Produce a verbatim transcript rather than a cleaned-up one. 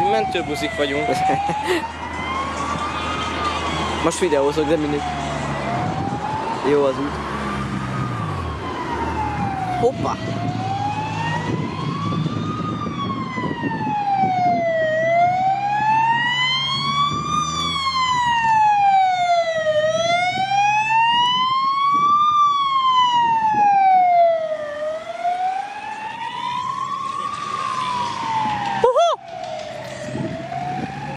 mentőbuzik vagyunk. Most videózok, de mindig. Jó az út. Hoppá!